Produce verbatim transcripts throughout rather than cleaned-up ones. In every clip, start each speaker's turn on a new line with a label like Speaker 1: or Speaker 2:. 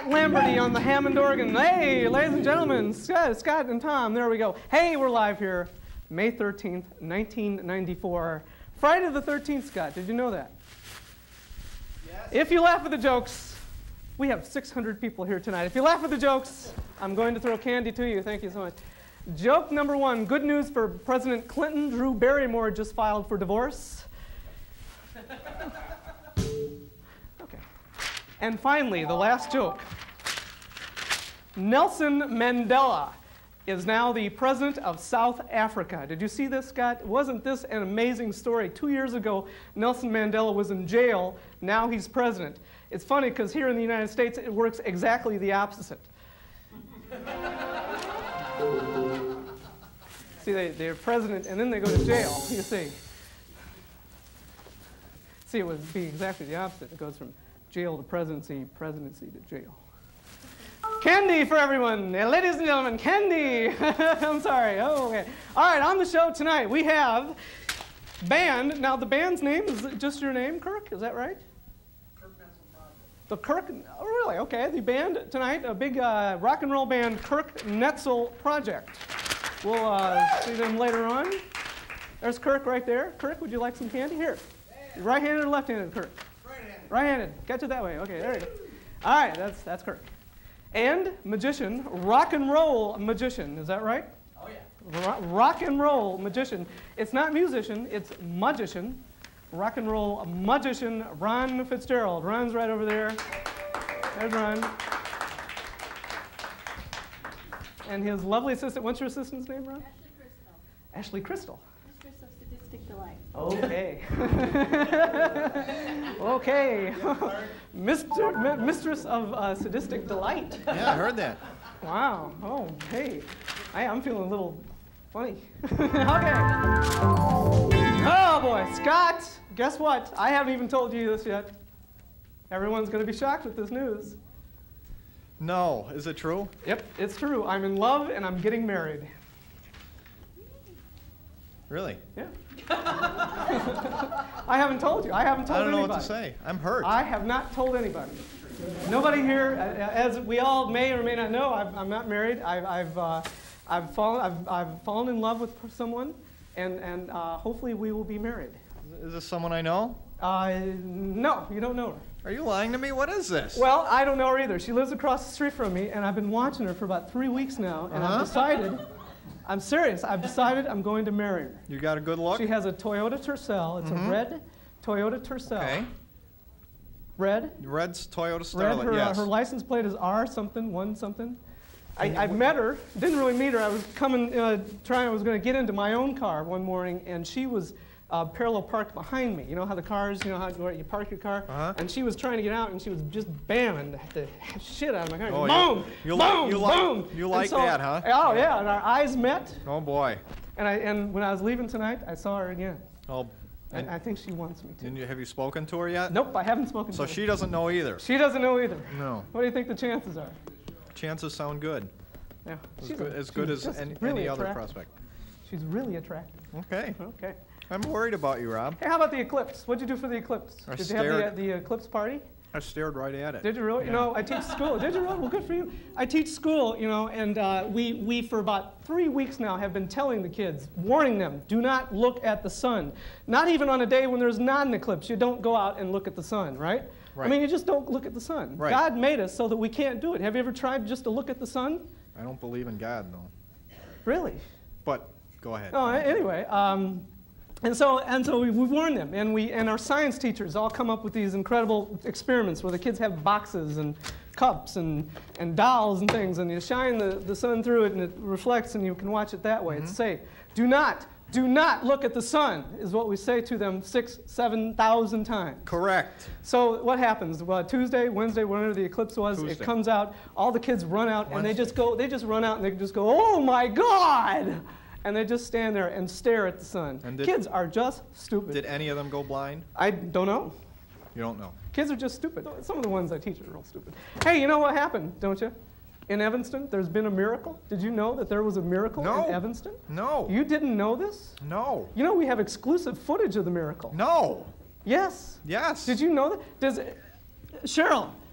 Speaker 1: Lamberty on the Hammond organ. Hey, ladies and gentlemen, Scott, Scott and Tom, there we go. Hey, we're live here, May thirteenth, nineteen ninety-four. Friday the thirteenth, Scott, did you know that? Yes. If you laugh at the jokes, we have six hundred people here tonight. If you laugh at the jokes, I'm going to throw candy to you. Thank you so much. Joke number one, good news for President Clinton. Drew Barrymore just filed for divorce. Okay. And finally, the last joke. Nelson Mandela is now the president of South Africa. Did you see this, Scott? Wasn't this an amazing story? Two years ago, Nelson Mandela was in jail. Now he's president. It's funny because here in the United States, it works exactly the opposite. See, they, they're president, and then they go to jail, you see. See, it would be exactly the opposite. It goes from jail to presidency, presidency to jail. Candy for everyone. Uh, ladies and gentlemen, candy. I'm sorry. Oh, okay. All right, on the show tonight, we have band. Now, the band's name is just your name, Kirk? Is that right?
Speaker 2: Kirk Netzel Project.
Speaker 1: The Kirk, oh, really? Okay. The band tonight, a big uh, rock and roll band, Kirk Netzel Project. We'll uh, see them later on. There's Kirk right there. Kirk, would you like some candy? Here. Yeah. Right-handed or left-handed, Kirk?
Speaker 2: Right-handed.
Speaker 1: Right-handed. Catch it that way. Okay, there you go. All right, that's, that's Kirk. And magician, rock and roll magician. Is that right?
Speaker 2: Oh, yeah.
Speaker 1: Ro rock and roll magician. It's not musician, it's magician. Rock and roll magician, Ron Fitzgerald. Ron's right over there. There's Ron. And his lovely assistant, what's your assistant's name, Ron?
Speaker 3: Ashley Crystal.
Speaker 1: Ashley Crystal.
Speaker 3: Mistress of Sadistic Delight.
Speaker 1: Okay. Okay. Mister Mistress of uh, Sadistic Delight.
Speaker 4: Yeah, I heard that.
Speaker 1: Wow. Oh, hey. I, I'm feeling a little funny. Okay. Oh, boy. Scott, guess what? I haven't even told you this yet. Everyone's going to be shocked with this news.
Speaker 4: No, is it true?
Speaker 1: Yep, it's true. I'm in love and I'm getting married.
Speaker 4: Really?
Speaker 1: Yeah. I haven't told you. I haven't told
Speaker 4: I don't know
Speaker 1: anybody.
Speaker 4: what to say. I'm hurt.
Speaker 1: I have not told anybody. Nobody here, as we all may or may not know, I've, I'm not married. I've, I've, uh, I've, fallen, I've, I've fallen in love with someone, and, and uh, hopefully we will be married.
Speaker 4: Is this someone I know?
Speaker 1: Uh, no, you don't know her.
Speaker 4: Are you lying to me? What is this?
Speaker 1: Well, I don't know her either. She lives across the street from me, and I've been watching her for about three weeks now, and
Speaker 4: Uh-huh.
Speaker 1: I've decided, I'm serious, I've decided I'm going to marry her.
Speaker 4: You got a good look?
Speaker 1: She has a Toyota Tercel. It's
Speaker 4: Mm-hmm.
Speaker 1: a red Toyota Tercel.
Speaker 4: Okay.
Speaker 1: Red.
Speaker 4: Red's Toyota
Speaker 1: Red.
Speaker 4: Starlet,
Speaker 1: Her,
Speaker 4: yes.
Speaker 1: uh, her license plate is R something, one something. I, I met her, didn't really meet her. I was coming, uh, trying, I was going to get into my own car one morning, and she was uh, parallel parked behind me. You know how the cars, you know how where you park your car?
Speaker 4: Uh-huh.
Speaker 1: And she was trying to get out, and she was just bamming the shit out of my car.
Speaker 4: Oh,
Speaker 1: boom,
Speaker 4: you, you
Speaker 1: boom,
Speaker 4: like, you
Speaker 1: boom.
Speaker 4: like, you like
Speaker 1: so,
Speaker 4: that, huh?
Speaker 1: Oh, yeah, and our eyes met,
Speaker 4: Oh, boy.
Speaker 1: and, I, and when I was leaving tonight, I saw her again.
Speaker 4: Oh,
Speaker 1: And
Speaker 4: and,
Speaker 1: I think she wants me to.
Speaker 4: and you, have you spoken to her yet?
Speaker 1: Nope, I haven't spoken
Speaker 4: So
Speaker 1: to her.
Speaker 4: she doesn't know either.
Speaker 1: She doesn't know either.
Speaker 4: No.
Speaker 1: What do you think the chances are?
Speaker 4: Chances sound good.
Speaker 1: Yeah,
Speaker 4: As
Speaker 1: she's
Speaker 4: good
Speaker 1: a-
Speaker 4: as, good
Speaker 1: she's
Speaker 4: as
Speaker 1: just
Speaker 4: any,
Speaker 1: really
Speaker 4: any other
Speaker 1: attractive.
Speaker 4: prospect.
Speaker 1: She's really attractive.
Speaker 4: Okay.
Speaker 1: Okay.
Speaker 4: I'm worried about you, Rob.
Speaker 1: Hey, how about the eclipse? What'd you do for the eclipse?
Speaker 4: I
Speaker 1: Did you have the,
Speaker 4: stared.
Speaker 1: uh, the eclipse party?
Speaker 4: I stared right at it.
Speaker 1: Did you really?
Speaker 4: Yeah.
Speaker 1: You know, I teach school. Did you really? Well, good for you. I teach school, you know, and uh, we, we, for about three weeks now, have been telling the kids, warning them, do not look at the sun. Not even on a day when there's not an eclipse. You don't go out and look at the sun, right?
Speaker 4: Right.
Speaker 1: I mean, you just don't look at the sun.
Speaker 4: Right.
Speaker 1: God made us so that we can't do it. Have you ever tried just to look at the sun?
Speaker 4: I don't believe in God, though.
Speaker 1: Really?
Speaker 4: But go ahead.
Speaker 1: Oh, anyway, um, and so and so we, we warned them, and we and our science teachers all come up with these incredible experiments where the kids have boxes and cups and and dolls and things, and you shine the, the sun through it, and it reflects, and you can watch it that way.
Speaker 4: Mm-hmm.
Speaker 1: It's safe. Do not, do not look at the sun, is what we say to them six, seven thousand times.
Speaker 4: Correct.
Speaker 1: So what happens? Well, Tuesday, Wednesday, whenever the eclipse was,
Speaker 4: Tuesday.
Speaker 1: it comes out. All the kids run out, and they
Speaker 4: Wednesday.
Speaker 1: just go. They just run out, and they just go, "Oh my God!" And they just stand there and stare at the sun.
Speaker 4: And did-
Speaker 1: Kids are just stupid.
Speaker 4: Did any of them go blind?
Speaker 1: I don't know.
Speaker 4: You don't know.
Speaker 1: Kids are just stupid. Some of the ones I teach are real stupid. Hey, you know what happened, don't you? In Evanston, there's been a miracle. Did you know that there was a miracle
Speaker 4: No.
Speaker 1: in Evanston?
Speaker 4: No.
Speaker 1: You didn't know this?
Speaker 4: No.
Speaker 1: You know we have exclusive footage of the miracle.
Speaker 4: No.
Speaker 1: Yes.
Speaker 4: Yes.
Speaker 1: Did you know that? Does Cheryl?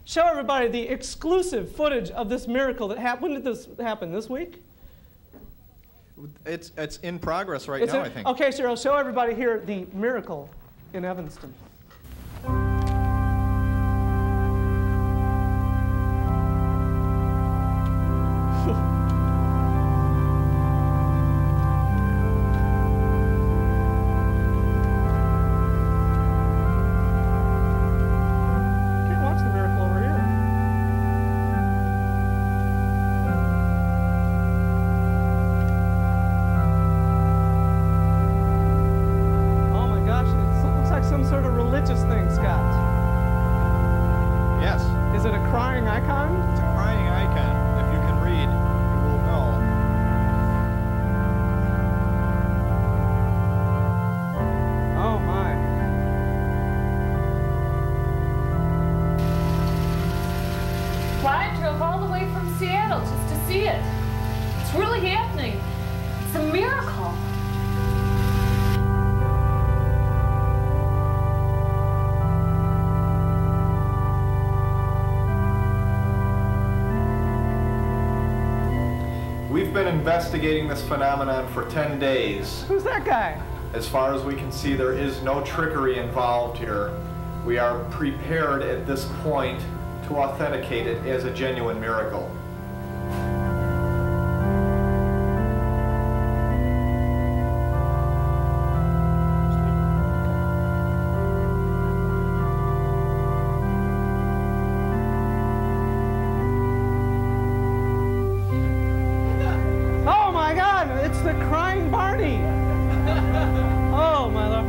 Speaker 1: show everybody the exclusive footage of this miracle that happened. When did this happen? This week?
Speaker 4: It's, it's in progress right
Speaker 1: It's
Speaker 4: now,
Speaker 1: in-
Speaker 4: I think.
Speaker 1: Okay, Cheryl, show everybody here the miracle in Evanston. Can't watch the miracle over here. Oh my gosh, it looks like some sort of religious thing, Scott.
Speaker 4: Yes,
Speaker 1: Is it a crying icon?
Speaker 4: it's a crying icon. If you can read, you will know.
Speaker 1: Oh my.
Speaker 5: Clyde drove all the way from Seattle just to see it. It's really happening. It's a miracle.
Speaker 6: We've been investigating this phenomenon for ten days.
Speaker 1: Who's that guy?
Speaker 6: As far as we can see, there is no trickery involved here. We are prepared at this point to authenticate it as a genuine miracle.
Speaker 1: Oh my God, it's the crying Barney. Oh my Lord.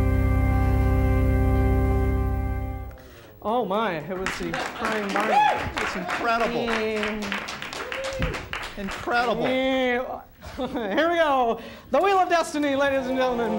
Speaker 1: Oh my, it was the crying Barney.
Speaker 4: It's incredible. Incredible.
Speaker 1: Here we go. The Wheel of Destiny, ladies and gentlemen.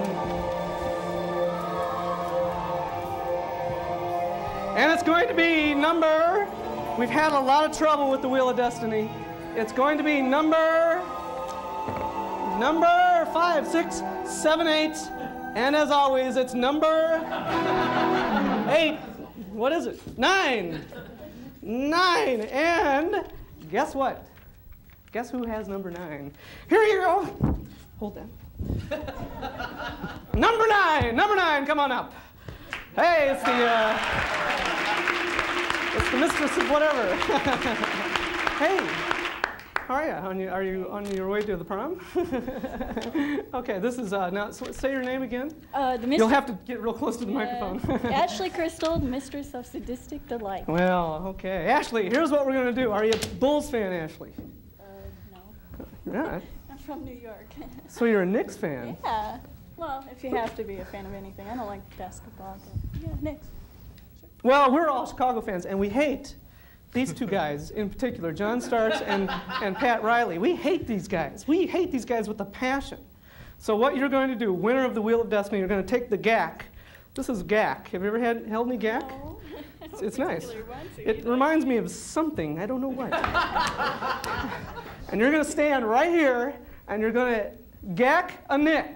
Speaker 1: And it's going to be number, we've had a lot of trouble with the Wheel of Destiny. It's going to be number, number five, six, seven, eight. And as always, it's number eight. What is it? Nine. Nine. And guess what? Guess who has number nine? Here you go. Hold that. Number nine. Number nine. Come on up. Hey, it's the uh, it's the mistress of whatever. Hey, how are you? On you? Are you on your way to the prom? Okay, this is uh, now. So say your name again.
Speaker 3: Uh, the
Speaker 1: You'll
Speaker 3: mistress,
Speaker 1: have to get real close to the microphone.
Speaker 3: Ashley Crystal, mistress of sadistic delight.
Speaker 1: Well, okay. Ashley, here's what we're going to do. Are you a Bulls fan, Ashley?
Speaker 3: Uh, no,
Speaker 1: Yeah.
Speaker 3: I'm from New York.
Speaker 1: So you're a Knicks fan?
Speaker 3: Yeah. Well, if you have to be a fan of anything, I don't like basketball, but yeah, Knicks.
Speaker 1: Well, we're all Chicago fans, and we hate these two guys in particular, John Starks and, and Pat Riley. We hate these guys. We hate these guys with a passion. So what you're going to do, winner of the Wheel of Destiny, you're going to take the G A C. This is G A C. Have you ever had held any G A C?
Speaker 3: No.
Speaker 1: It's, it's nice.
Speaker 3: Particular one, so
Speaker 1: It
Speaker 3: you
Speaker 1: reminds me of something. I don't know what. And you're going to stand right here, and you're going to G A C a Nick.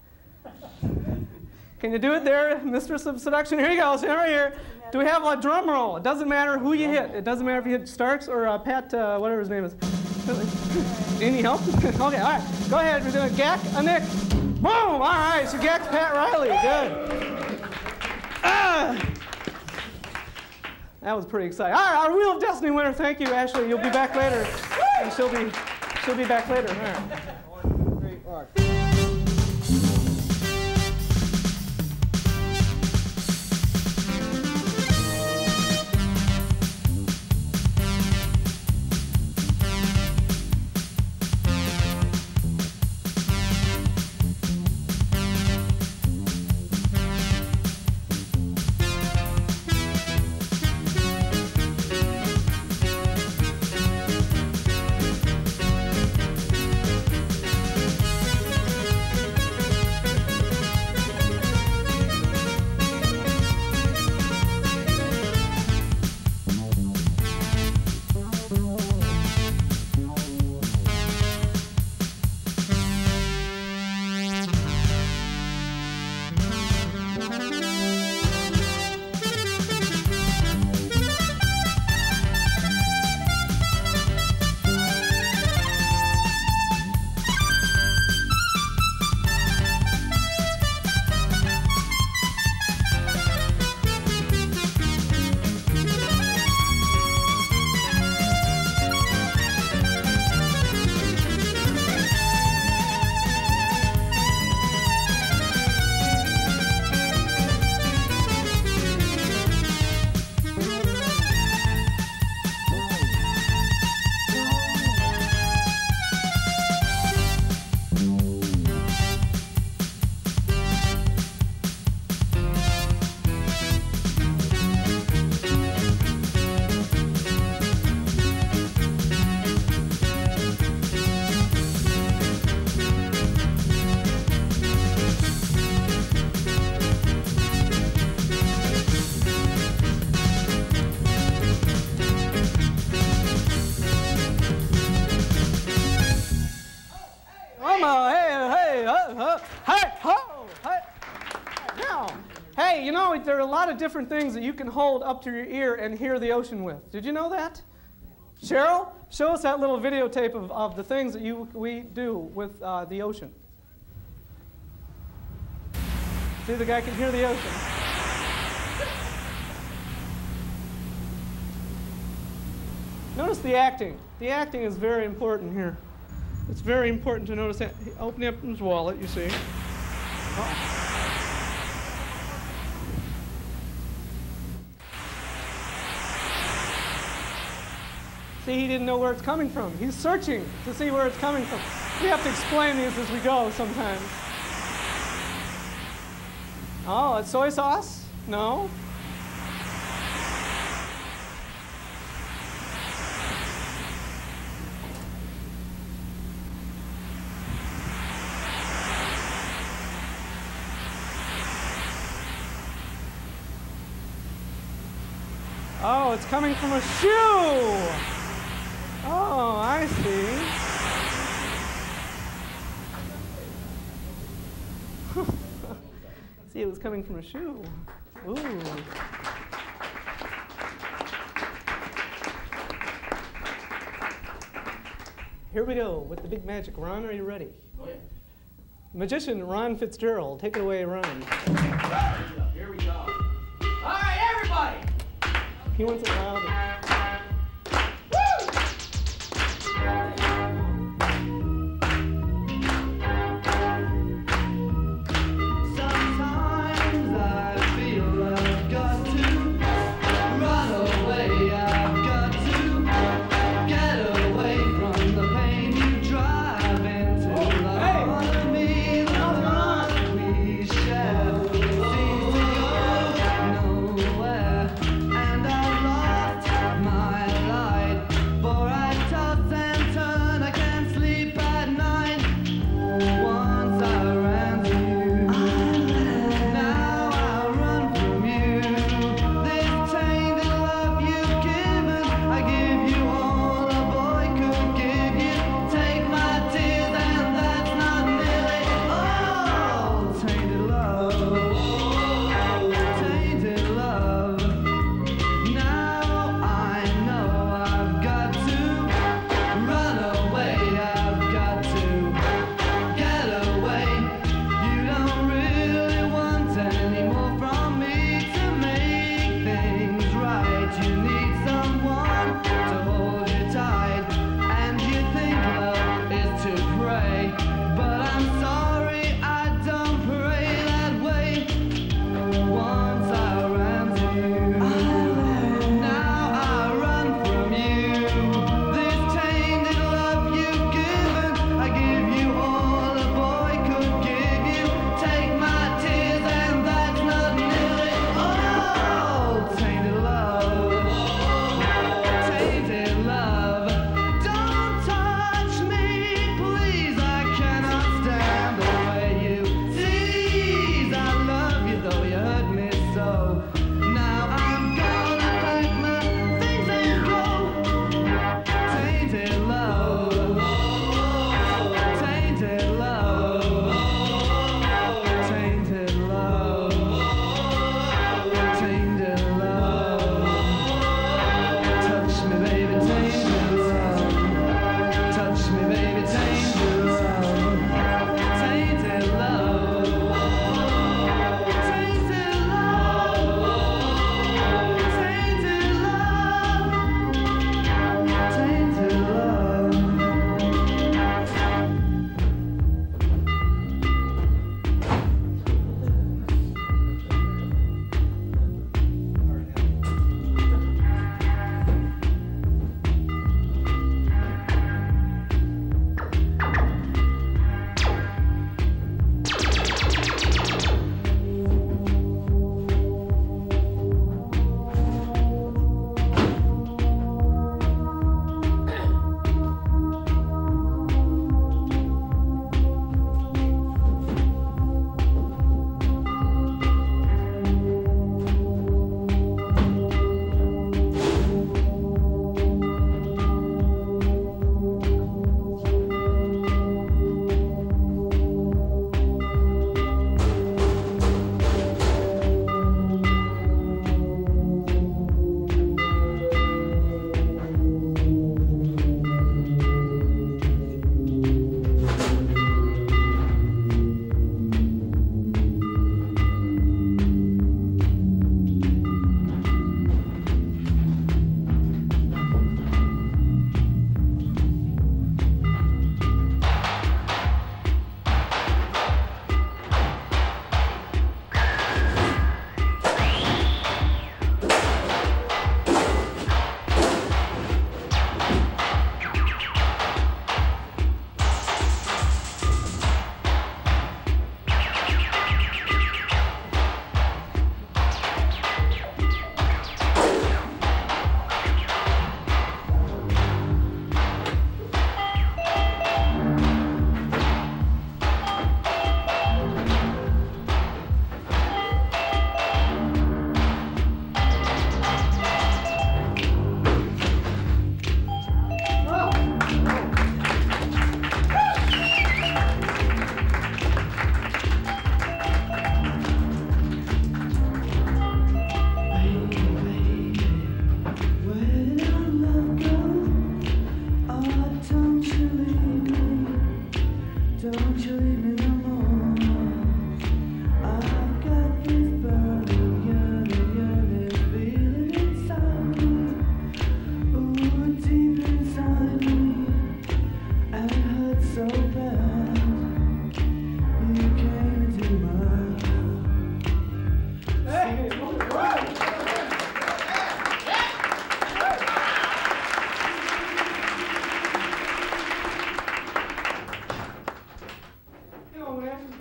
Speaker 1: Can you do it there, Mistress of Seduction? Here you go. Stand right here. Do we have a drum roll? It doesn't matter who you hit. It doesn't matter if you hit Starks or uh, Pat, uh, whatever his name is. Any help? Okay, all right. Go ahead. We're doing G A C a Nick. Boom! All right. So G A C Pat Riley. Good. Ah! That was pretty exciting. All right, our Wheel of Destiny winner. Thank you, Ashley. You'll be back later, and she'll be she'll be back later. All right.
Speaker 4: Great luck.
Speaker 1: Come on, hey, hey, ho, ho, hey, ho, hey. Now, hey, you know, there are a lot of different things that you can hold up to your ear and hear the ocean with. Did you know that? Cheryl, show us that little videotape of, of the things that you, we do with uh, the ocean. See, the guy can hear the ocean. Notice the acting. The acting is very important here. It's very important to notice that. Opening up his wallet, you see. Oh. See, he didn't know where it's coming from. He's searching to see where it's coming from. We have to explain these as we go sometimes. Oh, it's soy sauce? No. Oh, it's coming from a shoe. Oh, I see. See, it was coming from a shoe. Ooh. Here we go with the big magic. Ron, are you ready?
Speaker 2: Oh, yeah.
Speaker 1: Magician Ron Fitzgerald. Take it away, Ron.
Speaker 2: Here we go. All right, everybody.
Speaker 1: He wants it louder.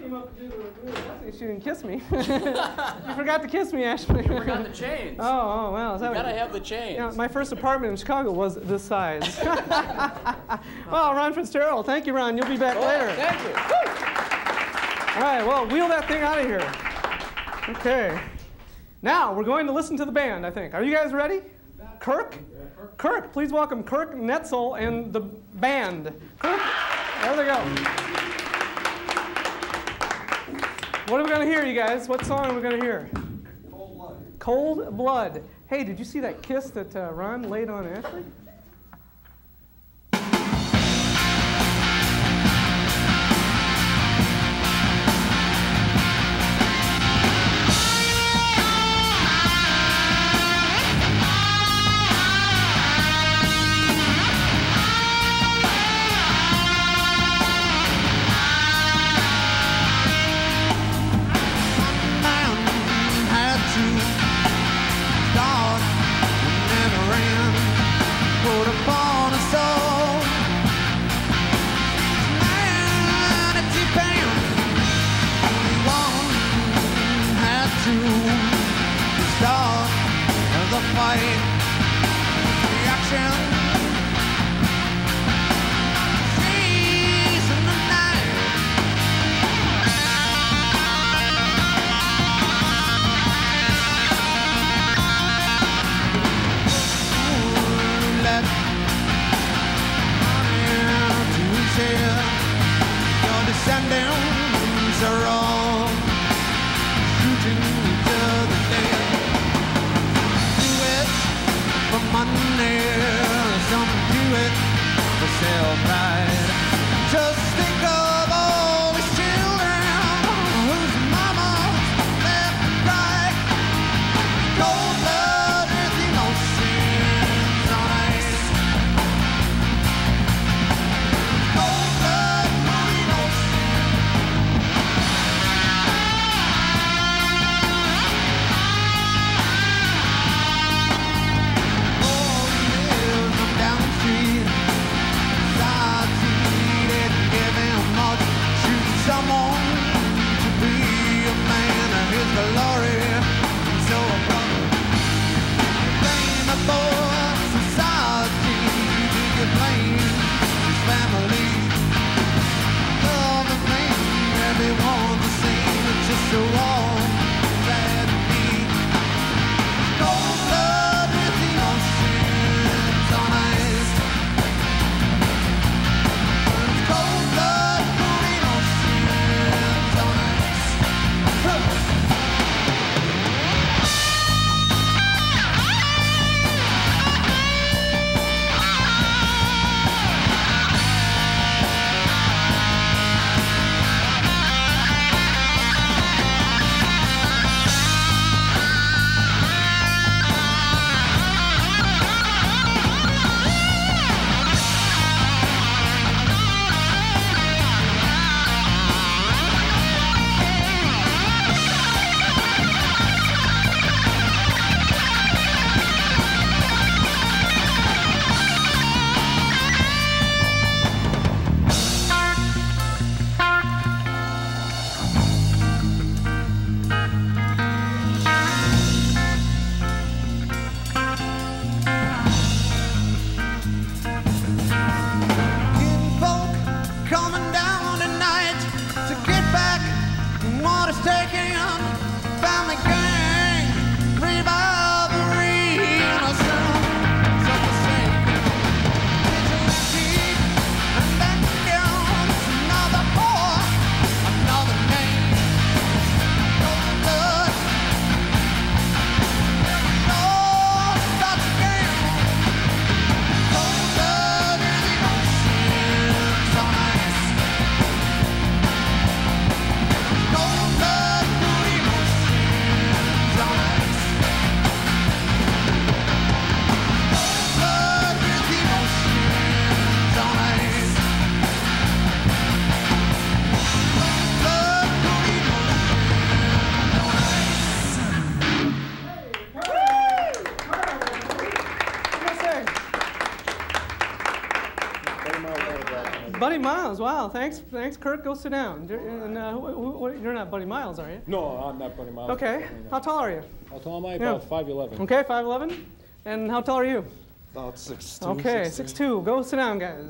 Speaker 1: came up to do the, do the blessing. She didn't kiss me. You forgot to kiss me, Ashley.
Speaker 2: You forgot the chains.
Speaker 1: Oh, oh, well. Is that
Speaker 2: You gotta
Speaker 1: what,
Speaker 2: have the chains.
Speaker 1: you know, my first apartment in Chicago was this size. Well, Ron Fitzgerald. Thank you, Ron. You'll be back
Speaker 2: Oh,
Speaker 1: later.
Speaker 2: thank you.
Speaker 1: All right, well, wheel that thing out of here. Okay. Now, we're going to listen to the band, I think. Are you guys ready? Kirk? Kirk, please welcome Kirk Netzel and the band. Kirk, there they go. What are we going to hear, you guys? What song are we going to hear?
Speaker 6: Cold blood.
Speaker 1: Cold Blood. Hey, did you see that kiss that uh, Ron laid on Ashley?
Speaker 7: Cold blood.
Speaker 1: Well, thanks, thanks, Kirk. Go sit down. You're, and, uh, who, who, who, you're not Buddy Miles, are you?
Speaker 7: No, I'm not Buddy Miles.
Speaker 1: Okay. How tall are you?
Speaker 7: How tall am I?
Speaker 1: Yeah.
Speaker 7: About five eleven.
Speaker 1: Okay, five eleven. And how tall are you?
Speaker 4: About six two.
Speaker 1: Okay, six two. Go sit down, guys.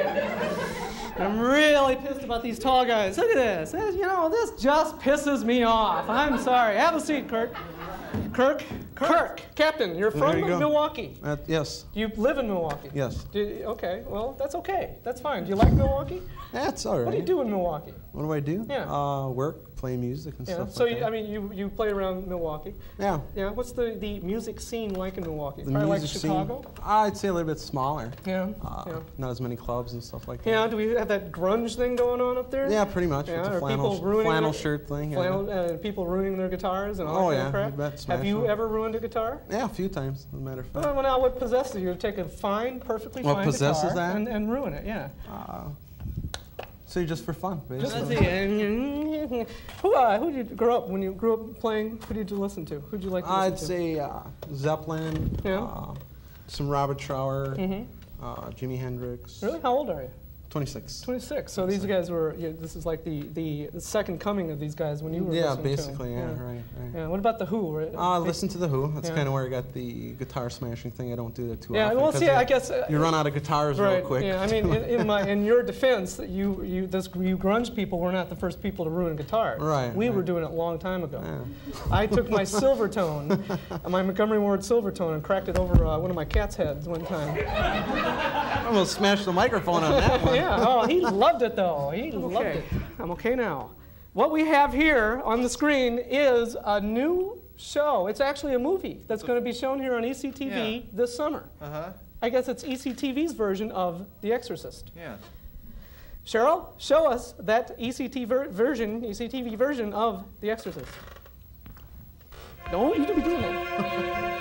Speaker 1: I'm really pissed about these tall guys. Look at this. This- You know, this just pisses me off. I'm sorry. Have a seat, Kirk. Kirk. Kirk. Captain, you're
Speaker 8: There
Speaker 1: from
Speaker 8: you go.
Speaker 1: Milwaukee.
Speaker 8: Uh, yes.
Speaker 1: You live in Milwaukee.
Speaker 8: Yes.
Speaker 1: Do, okay, well, that's okay. That's fine. Do you like Milwaukee?
Speaker 8: That's all right.
Speaker 1: What do you do in Milwaukee?
Speaker 8: What do I do?
Speaker 1: Yeah.
Speaker 8: Uh, work, play music and
Speaker 1: Yeah.
Speaker 8: stuff
Speaker 1: So
Speaker 8: like
Speaker 1: you,
Speaker 8: that.
Speaker 1: I mean, you you play around Milwaukee.
Speaker 8: yeah.
Speaker 1: Yeah. What's the, the music scene like in Milwaukee?
Speaker 8: The
Speaker 1: Probably like
Speaker 8: music
Speaker 1: Chicago.
Speaker 8: scene, I'd say a little bit smaller.
Speaker 1: Yeah.
Speaker 8: Uh,
Speaker 1: yeah.
Speaker 8: Not as many clubs and stuff like
Speaker 1: Yeah.
Speaker 8: that.
Speaker 1: Do we have that grunge thing going on up there?
Speaker 8: Yeah, pretty much.
Speaker 1: Yeah,
Speaker 8: With the
Speaker 1: are
Speaker 8: flannel,
Speaker 1: people ruining
Speaker 8: flannel
Speaker 1: their-
Speaker 8: shirt thing. Yeah.
Speaker 1: Flannel, uh, people ruining their guitars and all
Speaker 8: Oh,
Speaker 1: that
Speaker 8: yeah,
Speaker 1: kind of crap.
Speaker 8: you bet,
Speaker 1: Have
Speaker 8: smash
Speaker 1: you
Speaker 8: them.
Speaker 1: ever ruined a guitar?
Speaker 8: Yeah, a few times, as a matter of fact.
Speaker 1: Well, now what possesses you to take a fine, perfectly
Speaker 8: What
Speaker 1: fine
Speaker 8: possesses
Speaker 1: guitar
Speaker 8: that?
Speaker 1: And, and ruin it? Yeah.
Speaker 8: Uh, so just for fun,
Speaker 1: Just
Speaker 8: basically.
Speaker 1: see. Who uh, who did you grow up when you grew up playing? Who did you listen to? Who did you like to listen
Speaker 8: I'd
Speaker 1: to?
Speaker 8: say uh, Zeppelin,
Speaker 1: Yeah.
Speaker 8: uh, some Robert Trower,
Speaker 1: Mhm.
Speaker 8: uh, Jimi Hendrix.
Speaker 1: Really? How old are you?
Speaker 8: twenty-six.
Speaker 1: twenty-six. So these guys were. Yeah, this is like the, the the second coming of these guys when you were.
Speaker 8: Yeah,
Speaker 1: listening to 'em.
Speaker 8: basically, yeah, right, right.
Speaker 1: Yeah. What about the Who? Right?
Speaker 8: Uh, listen to the Who. That's
Speaker 1: Yeah.
Speaker 8: kind of where I got the guitar smashing thing. I don't do that too
Speaker 1: Yeah.
Speaker 8: often.
Speaker 1: Well,
Speaker 8: 'cause
Speaker 1: see,
Speaker 8: you-
Speaker 1: I guess. Uh,
Speaker 8: you run out of guitars
Speaker 1: Right.
Speaker 8: real quick.
Speaker 1: Yeah. I mean, in, in my in your defense, you you this you grunge people were not the first people to ruin guitars.
Speaker 8: Right,
Speaker 1: We were
Speaker 8: right.
Speaker 1: doing it a long time ago.
Speaker 8: Yeah.
Speaker 1: I took my Silvertone, my Montgomery Ward Silvertone, and cracked it over uh, one of my cat's heads one time.
Speaker 8: I almost smashed the microphone on that one.
Speaker 1: Yeah. Oh, he loved it though. He loved it. I'm okay now. What we have here on the screen is a new show. It's actually a movie that's going to be shown here on E C T V
Speaker 6: Yeah.
Speaker 1: this summer.
Speaker 6: Uh-huh.
Speaker 1: I guess it's E C T V's version of The Exorcist.
Speaker 6: Yeah.
Speaker 1: Cheryl, show us that E C T ver- version, E C T V version of The Exorcist. Don't you be doing that.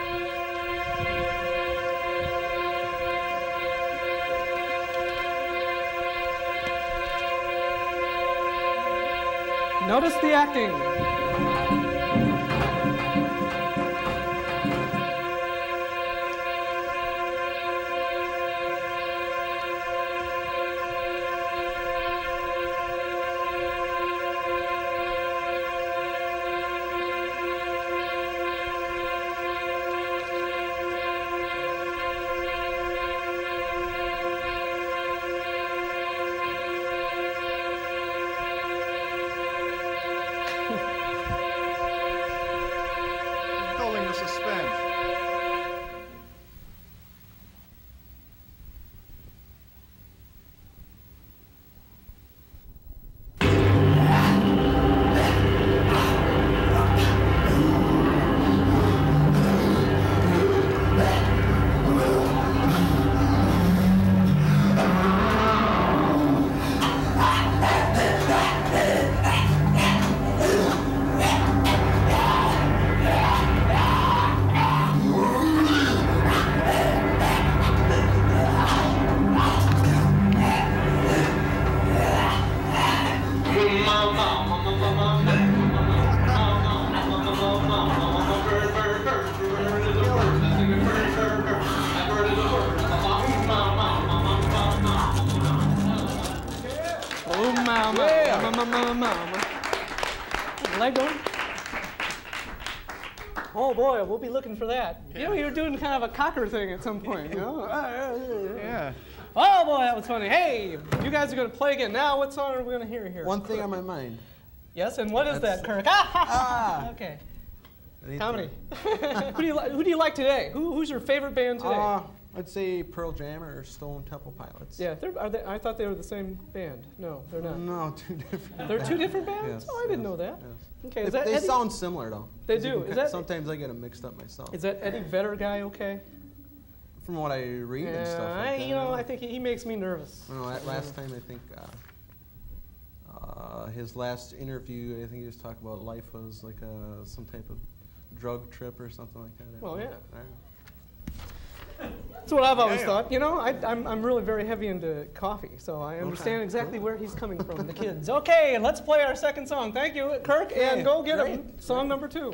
Speaker 1: Notice the acting.
Speaker 4: Building the suspense.
Speaker 1: Oh, mama, mama, mama, mama. Lego. Oh boy, we'll be looking for that. You know, you're doing kind of a cocker thing at some point. You know?
Speaker 4: Yeah.
Speaker 1: Oh boy, that was funny. Hey, you guys are going to play again. Now, what song are we going to hear here?
Speaker 8: One thing on my mind.
Speaker 1: Yes, and what is
Speaker 8: That's-
Speaker 1: that, Kirk? Ah,
Speaker 8: Ah.
Speaker 1: okay.
Speaker 8: Anything.
Speaker 1: Comedy. who do you li- Who do you like today? Who, who's your favorite band today?
Speaker 8: Uh, I'd say Pearl Jam or Stone Temple Pilots.
Speaker 1: yeah, they're, are they, I thought they were the same band. No, they're not.
Speaker 8: No, two different.
Speaker 1: They're two different bands?
Speaker 8: Yes,
Speaker 1: Oh, I didn't
Speaker 8: yes,
Speaker 1: know that.
Speaker 8: yes.
Speaker 1: Okay,
Speaker 8: They,
Speaker 1: is that
Speaker 8: they
Speaker 1: Eddie?
Speaker 8: sound similar though.
Speaker 1: They
Speaker 8: 'Cause you
Speaker 1: do.
Speaker 8: can
Speaker 1: Is
Speaker 8: ki-
Speaker 1: that-
Speaker 8: sometimes I get them mixed up myself.
Speaker 1: Is that Eddie Vedder guy okay?
Speaker 8: From what I read and stuff
Speaker 1: Yeah,
Speaker 8: like
Speaker 1: I,
Speaker 8: that.
Speaker 1: you know, I think he, he makes me nervous.
Speaker 8: I don't know, la- last time I think uh, uh, his last interview, I think he was talking about life was like a, some type of drug trip or something like that. I
Speaker 1: Well,
Speaker 8: don't
Speaker 1: yeah.
Speaker 8: know. I don't know.
Speaker 1: That's what I've always
Speaker 4: Yeah.
Speaker 1: thought. You know, I, I'm, I'm really very heavy into coffee, so I understand
Speaker 8: Okay.
Speaker 1: exactly where he's coming from, the kids. Okay, let's play our second song. Thank you, Kirk, and go get him.
Speaker 8: great.
Speaker 1: Song number two.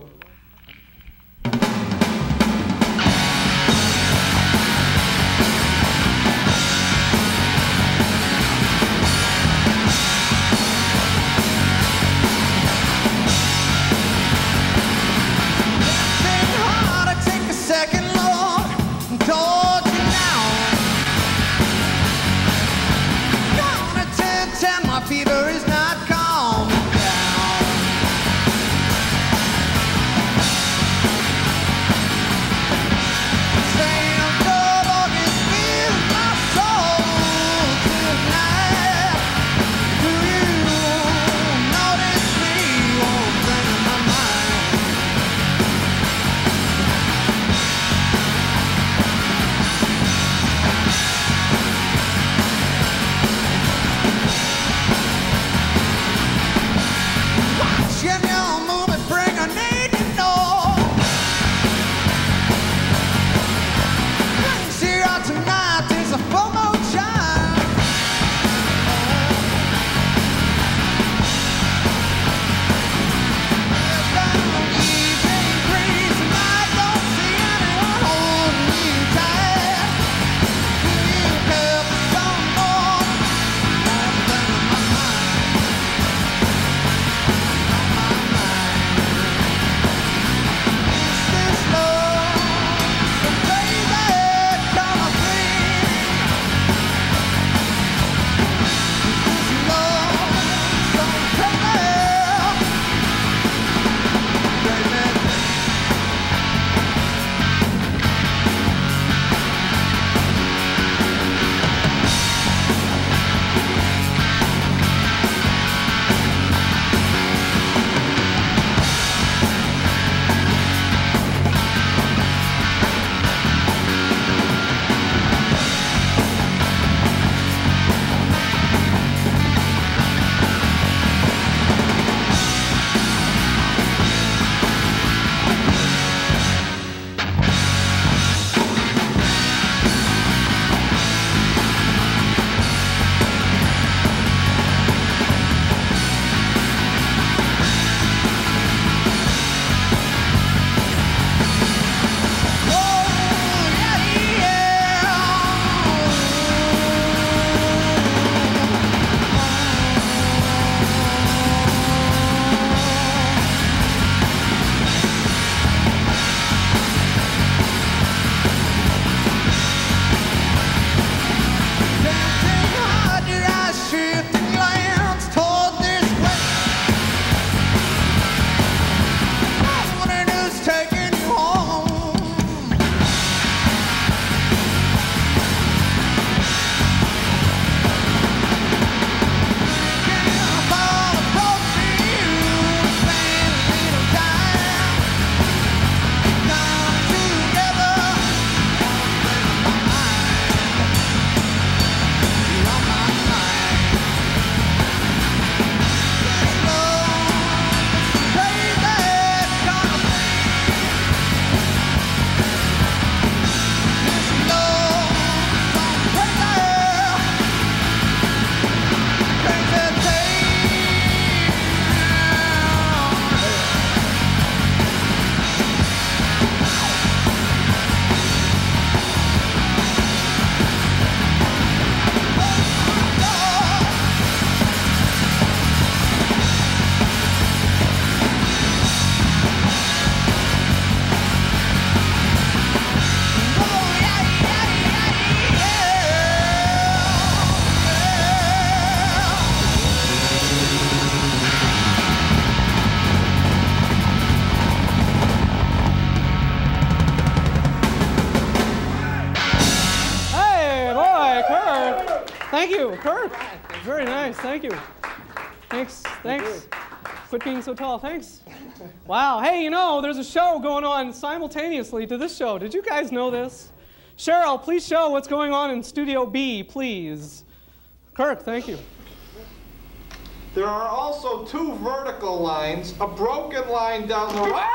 Speaker 1: Thank you, Kirk. Very nice. Thank you. Thanks. Thanks. Quit being so tall. Thanks. Wow. Hey, you know, there's a show going on simultaneously to this show. Did you guys know this? Cheryl, please show what's going on in Studio B, please. Kirk, thank you.
Speaker 6: There are also two vertical lines, a broken line down the right.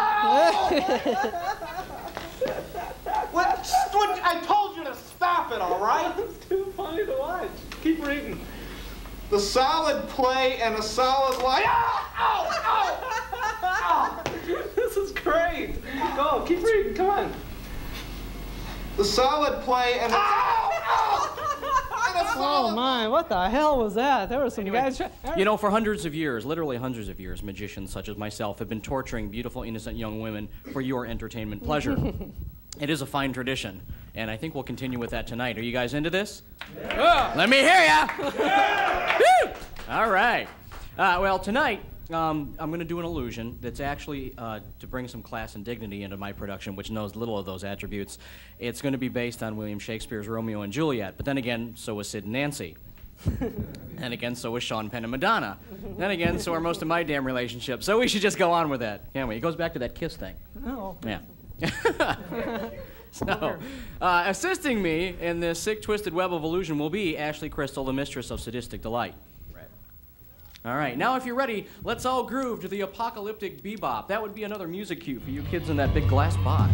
Speaker 6: what, what? I told you to stop it, all right?
Speaker 1: It's too funny to watch. Keep reading.
Speaker 6: The solid play and a solid line. Ow! Ow! Ow!
Speaker 1: This is great. Go, keep reading. Come on.
Speaker 6: The solid play and a, ow! Ow! And a solid
Speaker 1: Oh my, what the hell was that? There were some
Speaker 9: Anyway,
Speaker 1: guys.
Speaker 9: You know, for hundreds of years, literally hundreds of years, magicians such as myself have been torturing beautiful, innocent young women for your entertainment pleasure. It is a fine tradition, and I think we'll continue with that tonight. Are you guys into this? Yeah. Let me hear ya! Yeah. Woo! All right. Uh, well, tonight, um, I'm going to do an illusion that's actually uh, to bring some class and dignity into my production, which knows little of those attributes. It's going to be based on William Shakespeare's Romeo and Juliet, but then again, so was Sid and Nancy. And again, so was Sean Penn and Madonna. Then again, so are most of my damn relationships. So we should just go on with that, can't we? It goes back to that kiss thing.
Speaker 1: Oh.
Speaker 9: Yeah. So, uh, assisting me in this sick, twisted web of illusion will be Ashley Crystal, the mistress of sadistic delight. Right. All right, now if you're ready, let's all groove to the apocalyptic bebop. That would be another music cue for you kids in that big glass box.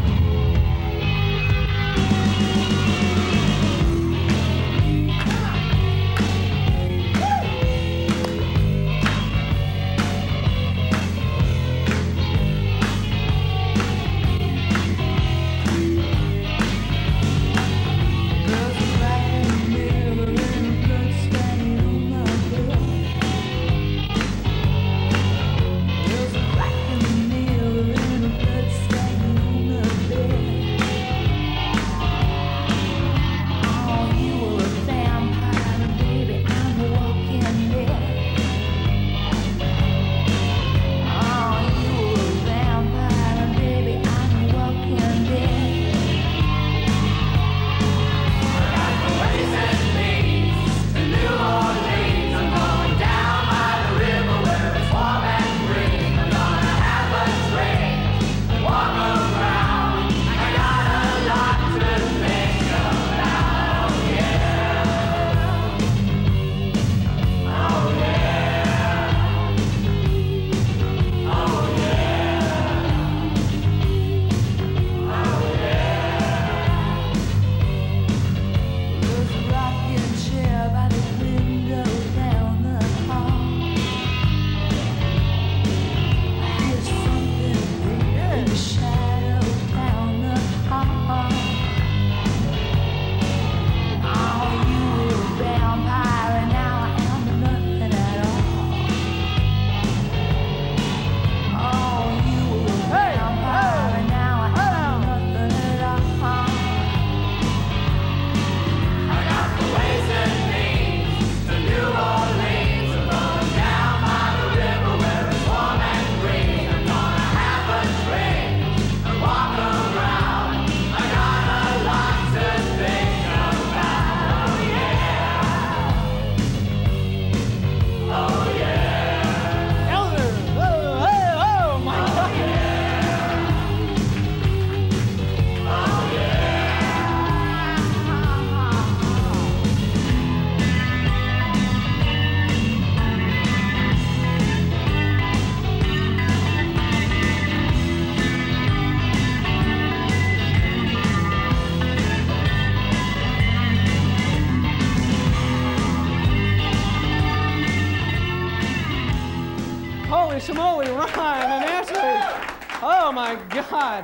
Speaker 1: Shamoli, Ron, and Ashley. Oh my God.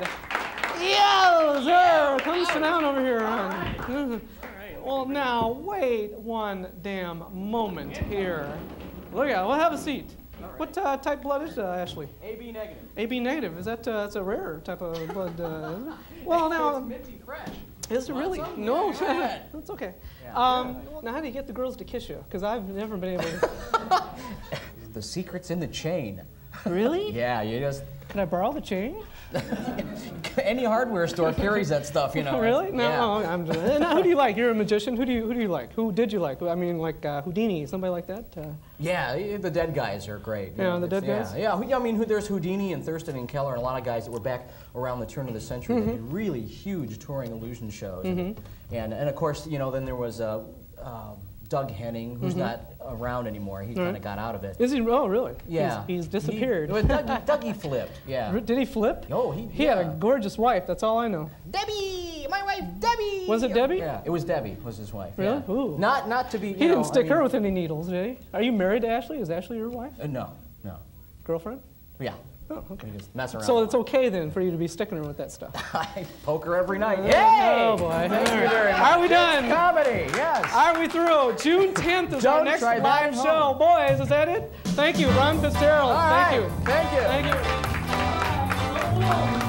Speaker 1: Yo, sir. Come sit down over here, Ron. Well, now, wait one damn moment here. Look at it. Well, have a seat. What uh, type blood is uh, Ashley?
Speaker 9: A B negative.
Speaker 1: A B negative. Is that uh, that's a rare type of blood? Uh, well, now.
Speaker 9: It's minty fresh.
Speaker 1: Is it really? No, that's okay. Um, now, how do you get the girls to kiss you? Because I've never been able to.
Speaker 10: The secret's in the chain.
Speaker 1: Really?
Speaker 10: Yeah, you just
Speaker 1: Can I borrow the chain?
Speaker 10: Any hardware store carries that stuff, you know.
Speaker 1: Really? No,
Speaker 10: Yeah.
Speaker 1: I'm just, now, who do you like? You're a magician. Who do you who do you like? Who did you like? I mean, like uh, Houdini, somebody like that. Uh,
Speaker 10: Yeah, the dead guys are great. you
Speaker 1: Yeah,
Speaker 10: know,
Speaker 1: the dead
Speaker 10: it's-
Speaker 1: guys?
Speaker 10: Yeah, yeah. I mean, who- there's Houdini and Thurston and Keller and a lot of guys that were back around the turn of the century that did really huge touring illusion shows. And, and and of course, you know, then there was uh, uh, Doug Henning, who's not around anymore. He kind of got out of it.
Speaker 1: is he? Oh, really?
Speaker 10: Yeah,
Speaker 1: He's, he's disappeared.
Speaker 10: He, well, Dougie, Dougie flipped. Yeah.
Speaker 1: Did he flip?
Speaker 10: Oh, he.
Speaker 1: He
Speaker 10: yeah.
Speaker 1: had a gorgeous wife. That's all I know.
Speaker 10: Debbie, my wife, Debbie.
Speaker 1: Was it Debbie?
Speaker 10: Yeah, it was Debbie. Was his wife.
Speaker 1: Really?
Speaker 10: Yeah.
Speaker 1: Ooh.
Speaker 10: Not not to be. You
Speaker 1: He
Speaker 10: know,
Speaker 1: didn't stick
Speaker 10: I
Speaker 1: her
Speaker 10: mean-
Speaker 1: with any needles, did he? Are you married to Ashley? Is Ashley your wife?
Speaker 10: Uh, no, no.
Speaker 1: Girlfriend?
Speaker 10: Yeah.
Speaker 1: Oh, okay.
Speaker 10: We just mess around.
Speaker 1: So
Speaker 10: a
Speaker 1: it's
Speaker 10: lot.
Speaker 1: okay then for you to be sticking her with that stuff.
Speaker 10: I poke her every night. Yay!
Speaker 1: Oh boy.
Speaker 10: Thank
Speaker 1: All
Speaker 10: you
Speaker 1: right.
Speaker 10: very much.
Speaker 1: Are we done?
Speaker 10: Comedy, yes.
Speaker 1: Are we through? June tenth is our
Speaker 10: Don't
Speaker 1: next
Speaker 10: try that
Speaker 1: live
Speaker 10: at
Speaker 1: show.
Speaker 10: home.
Speaker 1: Boys, is that it? Thank you, Ron Fitzgerald.
Speaker 10: All
Speaker 1: Thank
Speaker 10: right.
Speaker 1: you.
Speaker 10: Thank you.
Speaker 1: Thank you.